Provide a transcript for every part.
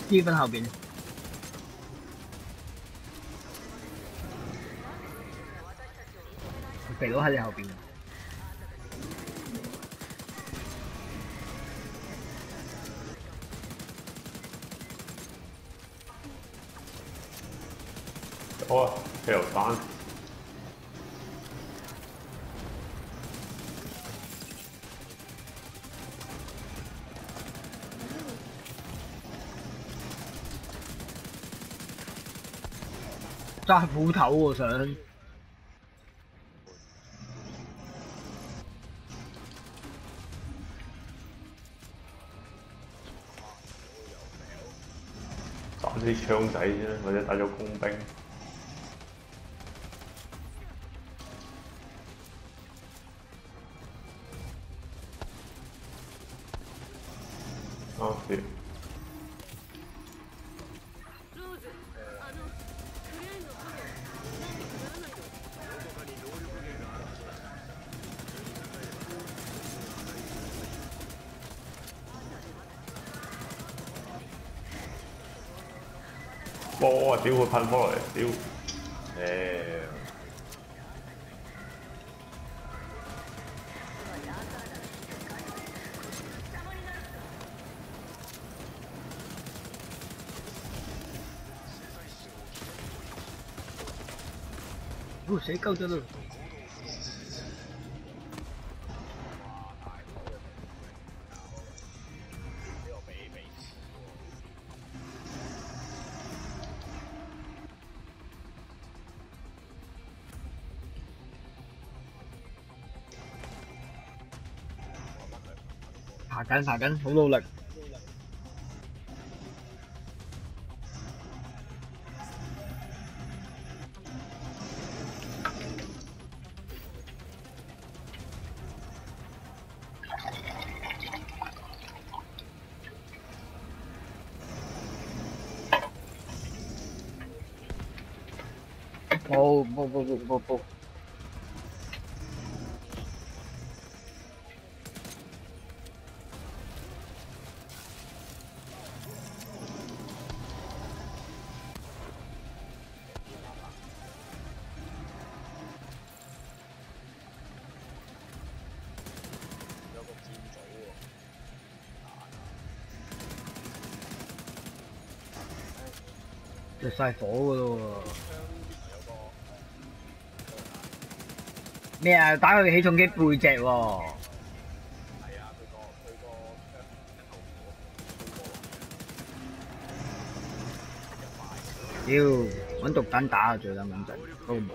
呢分後邊，肥佬喺你後邊。 好啊，汽油彈。 揸斧頭喎想。 斬啲槍仔啫，或者帶咗工兵。啊屌！哇！屌佢噴波落嚟，屌！ 死鳩咗啦！爬緊，好努力。冇。着晒火噶咯喎！咩啊？打佢起重機背脊喎！屌，揾毒彈打啊最撚穩陣，都冇。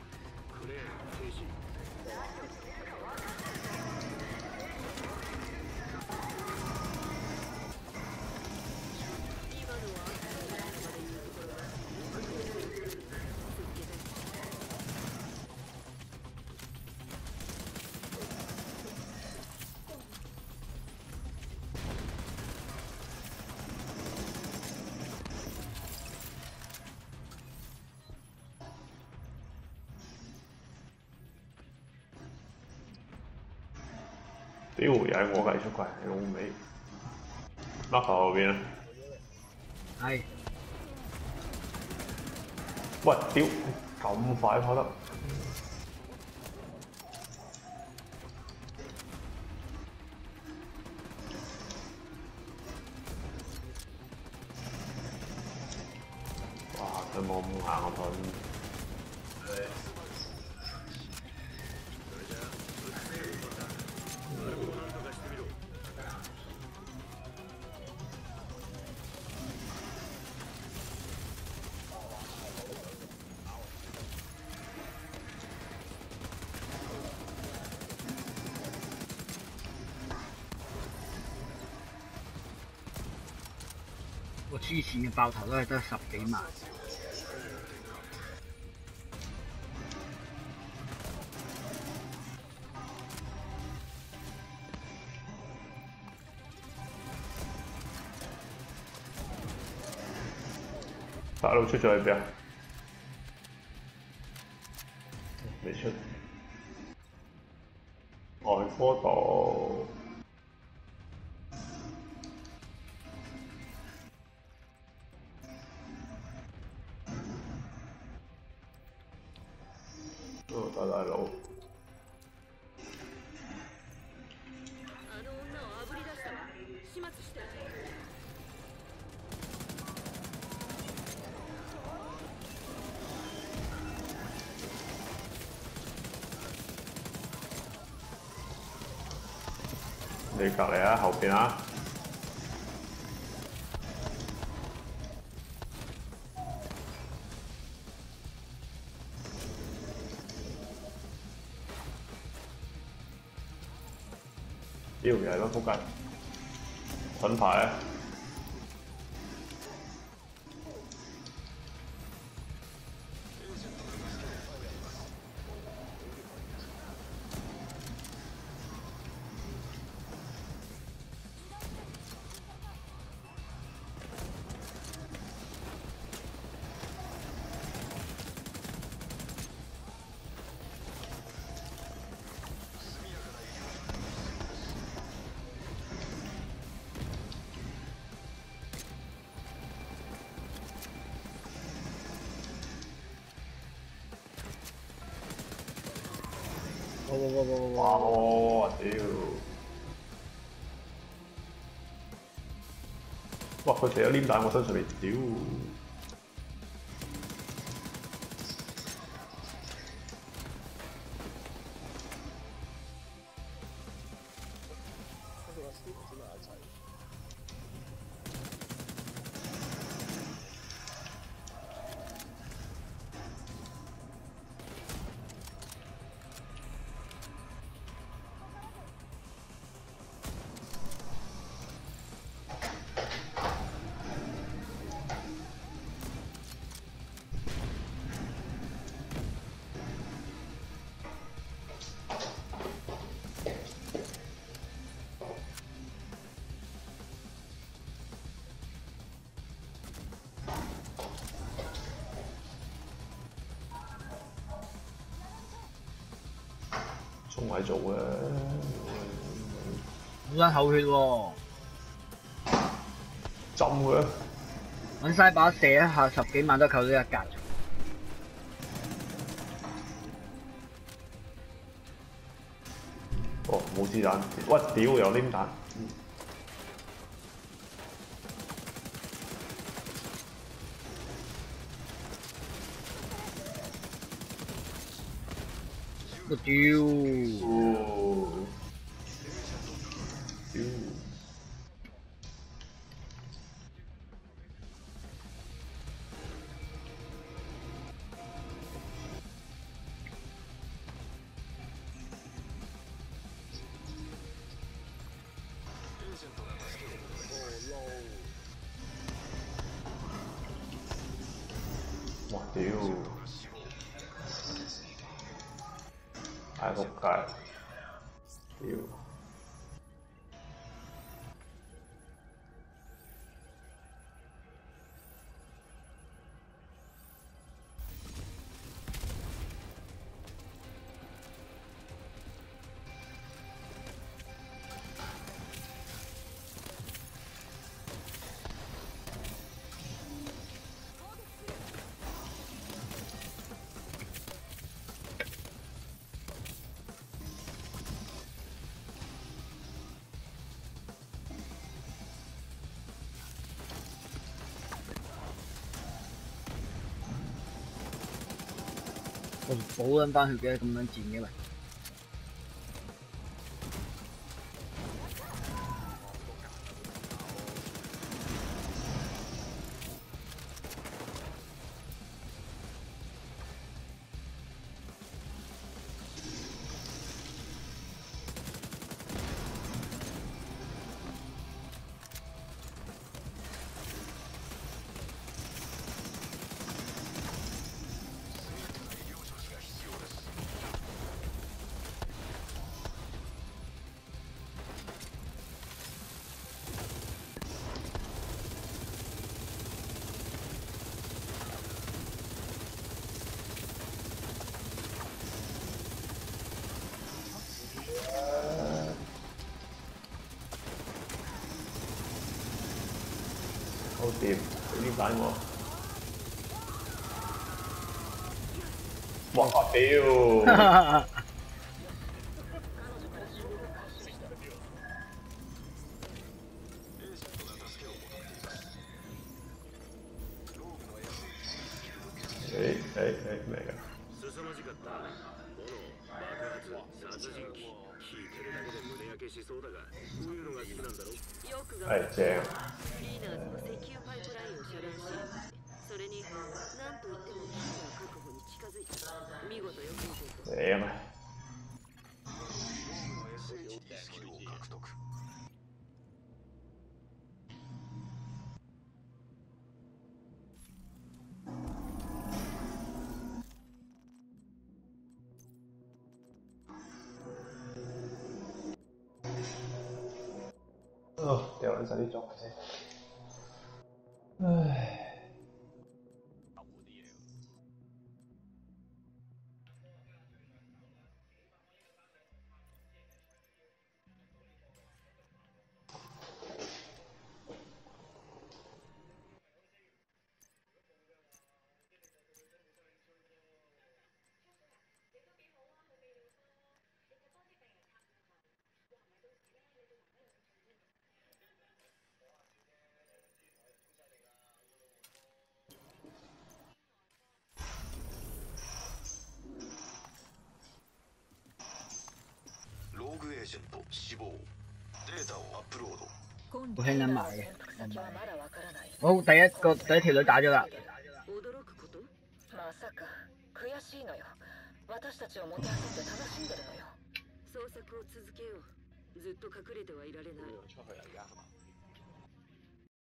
屌，又係我計出櫃，老味。乜後邊啊？ 係。 喂，屌，咁快跑得？哇！佢冇咁硬啊佢。 我黐線嘅爆頭都係得10幾萬。 大佬出咗去邊啊？未出。外科道。 大佬。你隔離啊，後邊啊！屌又係咯，仆街！盾牌啊！哇！屌！哇！佢射咗黏彈我身上面，屌！仲係做嘅， 好撚口血喎！ 浸佢啦！ 揾曬把射一下10幾萬都扣咗一格。 哦，冇子彈！喂，屌有黏彈！ 我屌！ 屌！哇屌！唉仆街！屌！ 我補撚翻血嘅，咁撚賤嘅咪。好掂，俾啲彈我。 哇屌！咩㗎？ 凄まじかった。炎、爆発、殺人鬼。聞いてるだけで胸焼けしそうだが、こういうのが好きなんだろ。よく係正。 リーナーズの石油パイプラインを遮断し、それに何と言ってもキーが確保に近づいた。見事よく見ていた。 正啊嘛！ スキルを獲得。 掉撚晒啲裝先。唉。 ローグエージェント死亡。データをアップロード。 好興撚埋嘅。好，第一條女打咗啦。 驚くこと？ まさか悔しいのよ。私たちをもてあそんで楽しんでるのよ。 捜索を続けよう。ずっと隠れてはいられない。